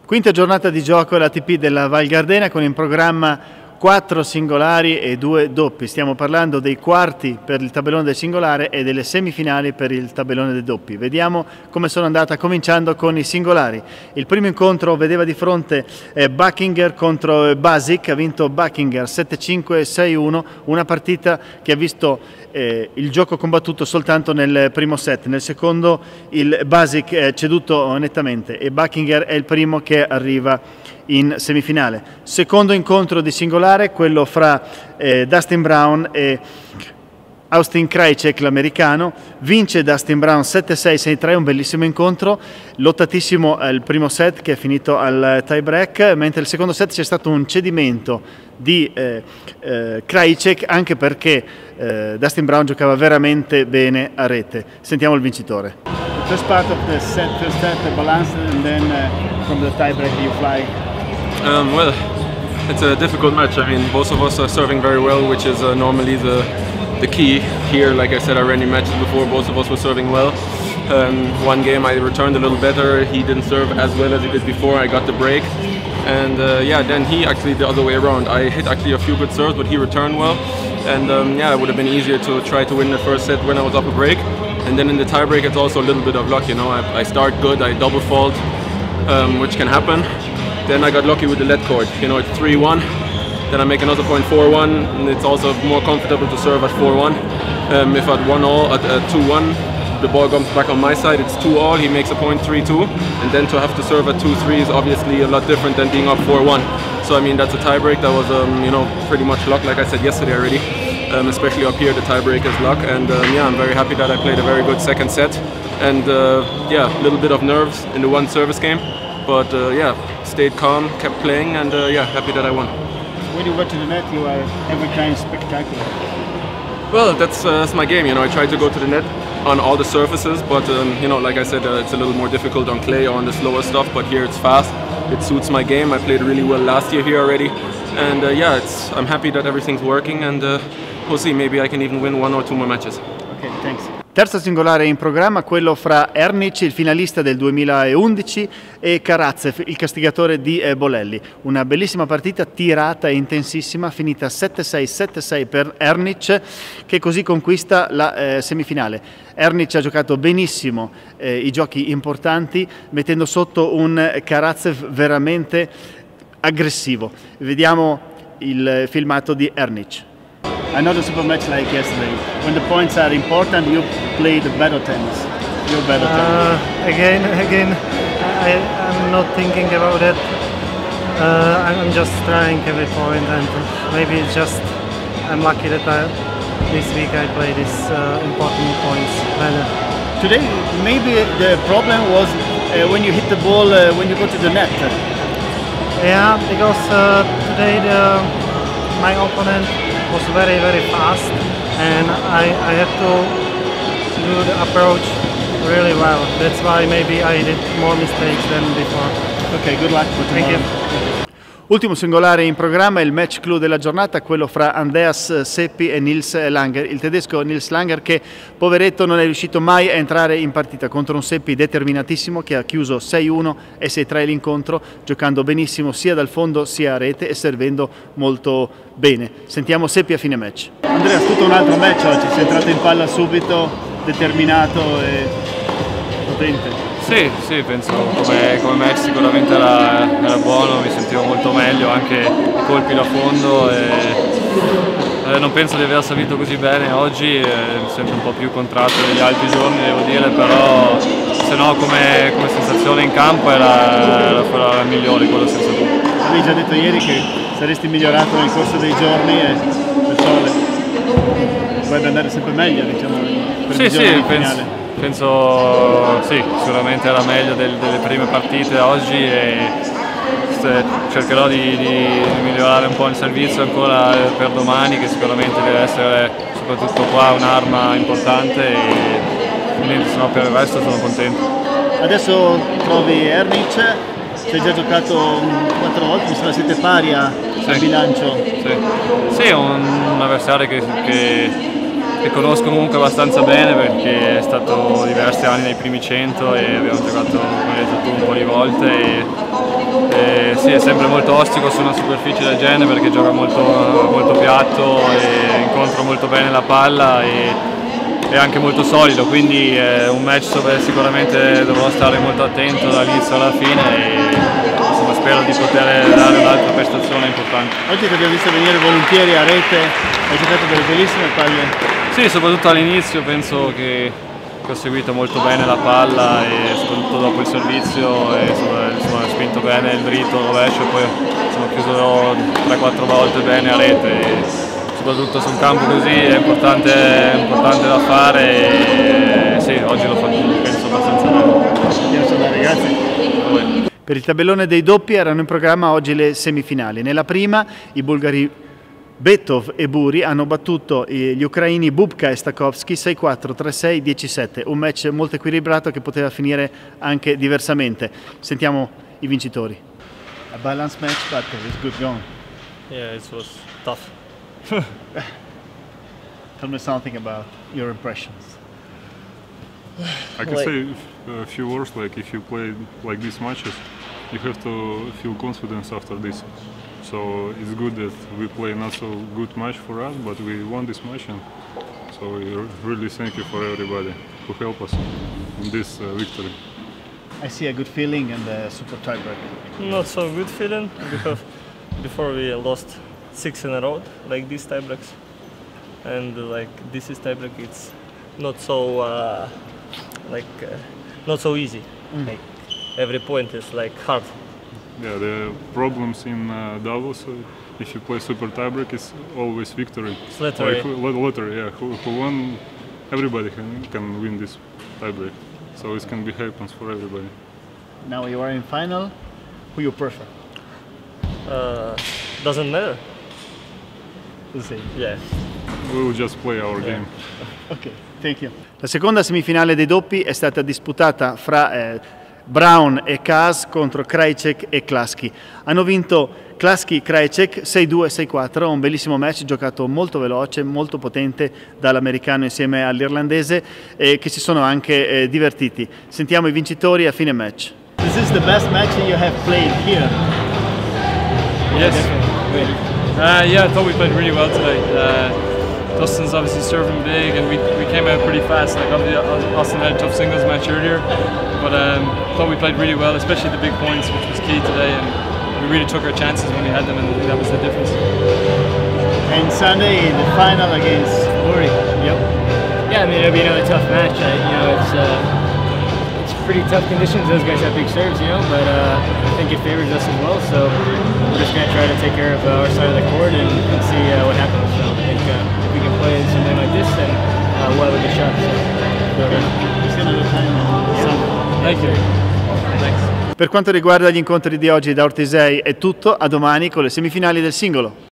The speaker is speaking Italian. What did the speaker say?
Quinta giornata di gioco all'ATP della Val Gardena con in programma 4 singolari e 2 doppi. Stiamo parlando dei quarti per il tabellone del singolare e delle semifinali per il tabellone dei doppi. Vediamo come sono andata, cominciando con i singolari. Il primo incontro vedeva di fronte Buchinger contro Basic, ha vinto Buchinger 7-5-6-1, una partita che ha visto il gioco combattuto soltanto nel primo set. Nel secondo il Basic è ceduto nettamente e Buchinger è il primo che arriva in semifinale. Secondo incontro di singolare, quello fra Dustin Brown e Austin Krajicek, l'americano. Vince Dustin Brown 7-6-6-3, un bellissimo incontro, lottatissimo il primo set che è finito al tie break, mentre il secondo set c'è stato un cedimento di Krajicek, anche perché Dustin Brown giocava veramente bene a rete. Sentiamo il vincitore. The first part of the first set balanced, and then from the tie break you fly. Well, it's a difficult match. I mean, both of us are serving very well, which is normally the key here. Like I said, I ran in matches before, both of us were serving well. One game I returned a little better, he didn't serve as well as he did before, I got the break. And yeah, then he actually the other way around. I hit actually a few good serves, but he returned well. And yeah, it would have been easier to try to win the first set when I was up a break. And then in the tiebreak, it's also a little bit of luck, you know. I start good, I double fault, which can happen. Then I got lucky with the lead court, you know, it's 3-1. Then I make another point 4-1, and it's also more comfortable to serve at 4-1. If at 1-all, at 2-1, the ball comes back on my side, it's 2-all, he makes a point 3-2. And then to have to serve at 2-3 is obviously a lot different than being up 4-1. So I mean, that's a tiebreak, that was, you know, pretty much luck, like I said yesterday already. Especially up here, the tiebreak is luck. And yeah, I'm very happy that I played a very good second set. And yeah, a little bit of nerves in the one service game. But yeah, stayed calm, kept playing, and yeah, happy that I won. When you go to the net, you are every time spectacular. Well, that's my game, you know. I try to go to the net on all the surfaces, but you know, like I said, it's a little more difficult on clay or on the slower stuff, but here it's fast. It suits my game. I played really well last year here already. And yeah, I'm happy that everything's working, and we'll see, maybe I can even win 1 or 2 more matches. Okay, thanks. Terzo singolare in programma, quello fra Ernic, il finalista del 2011, e Karatsev, il castigatore di Bolelli. Una bellissima partita tirata e intensissima, finita 7-6-7-6 per Ernic, che così conquista la semifinale. Ernic ha giocato benissimo i giochi importanti, mettendo sotto un Karatsev veramente aggressivo. Vediamo il filmato di Ernic. Another super match like yesterday. When the points are important, you play the better tennis. You're better tennis. Again, I'm not thinking about that. I'm just trying every point, and maybe it's just I'm lucky that this week I play these important points better. Today, maybe the problem was when you hit the ball when you go to the net. Yeah, because today my opponent was very fast, and I had to do the approach really well. That's why maybe I did more mistakes than before. Okay, good luck for tomorrow. Thank you. Ultimo singolare in programma, il match clou della giornata, quello fra Andreas Seppi e Nils Langer. Il tedesco Nils Langer, che poveretto non è riuscito mai a entrare in partita contro un Seppi determinatissimo che ha chiuso 6-1 e 6-3 l'incontro, giocando benissimo sia dal fondo sia a rete e servendo molto bene. Sentiamo Seppi a fine match. Andreas, tutto un altro match oggi, sei entrato in palla subito, determinato e potente. Sì, penso come match sicuramente era buono, mi sentivo molto meglio, anche i colpi da fondo e non penso di aver servito così bene oggi, sempre un po' più contratto degli altri giorni devo dire, però se no come sensazione in campo era quella migliore, quello senza dubbio. Avevi già detto ieri che saresti migliorato nel corso dei giorni e perciò potrebbe andare sempre meglio, diciamo, per il giorno finale. Penso sì, sicuramente era meglio delle prime partite oggi e cercherò di migliorare un po' il servizio ancora per domani, che sicuramente deve essere soprattutto qua un'arma importante, e quindi se no per il resto sono contento. Adesso trovi Ernic, ci hai già giocato 4 volte, mi sembra siete pari a bilancio. Sì, è un avversario che che conosco comunque abbastanza bene perché è stato diversi anni nei primi 100 e abbiamo giocato, come hai detto tu, un po' di volte e sì, è sempre molto ostico su una superficie del genere perché gioca molto piatto e incontra molto bene la palla e è anche molto solido, quindi è un match dove sicuramente dovrò stare molto attento dall'inizio alla fine e insomma, spero di poter dare un'altra prestazione importante. Oggi ti abbiamo visto venire volentieri a rete, hai giocato delle bellissime palle. Sì, soprattutto all'inizio penso che ho seguito molto bene la palla e soprattutto dopo il servizio e insomma, ho spinto bene il dritto, il rovescio e poi ho chiuso 3-4 volte bene a rete. E soprattutto su un campo così è importante da fare e sì, oggi lo faccio penso abbastanza bene. Grazie. Per il tabellone dei doppi erano in programma oggi le semifinali. Nella prima i bulgari Betov e Buri hanno battuto gli ucraini Bubka e Stakovsky 6-4, 3-6, 10-7, un match molto equilibrato che poteva finire anche diversamente. Sentiamo i vincitori. A balanced match, but it's good going. Yeah, it was tough. Tell me something about your impressions. I can say a few words, like if you play like these matches, you have to feel confidence after this. So it's good that we play not so good match for us, but we won this match, and so we really thank you for everybody who helped us in this victory. I see a good feeling and a super tiebreak. Not so good feeling because before we lost 6 in a row like these tiebreaks, and like this is tiebreak, it's not so not so easy. Like every point is like hard. Yeah, the problems in doubles, if you play super tiebreak, it's always victory. It's lottery. Like, lottery, yeah. Who won? Everybody can win this tiebreak, so it can be happens for everybody. Now you are in final. Who you prefer? Doesn't matter. The same. Yeah. We will just play our game. Ok, thank you. La seconda semifinale dei doppi è stata disputata fra Brown e Kaz contro Krajicek e Klasky. Hanno vinto Klasky-Krajicek 6-2, 6-4, un bellissimo match giocato molto veloce, molto potente dall'americano insieme all'irlandese e che si sono anche divertiti. Sentiamo i vincitori a fine match. This is the best match you have played here. Yes. Yeah, I thought we played really well today. Dustin's obviously serving big, and we came out pretty fast. Like Austin had a tough singles match earlier, but thought we played really well, especially the big points, which was key today. And we really took our chances when we had them, and I think that was the difference. And Sunday, the final against Buri. Yep. Yeah, I mean it'll be another tough match. It's pretty tough conditions. Those guys have big serves, but I think it favors us as well. So we're just going to try to take care of our side of the court and see what happens. So I think if we can play something like this, then we'll have a good shot. Thank you. Thanks. Per quanto riguarda gli incontri di oggi da Ortisei è tutto, a domani con le semifinali del singolo.